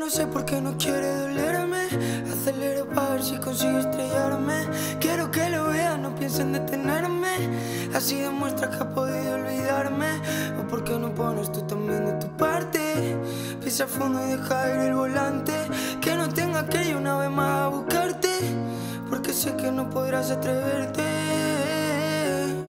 no sé por qué no quiere dolerme. Acelero para ver si consigo estrellarme. Quiero que lo vean, no piensen detenerme. Así demuestra que ha podido olvidarme. O por qué no pones tú también de tu parte. Pisa fondo y deja ir el volante. Que no tenga que ir una vez más a buscarte, porque sé que no podrás atreverte.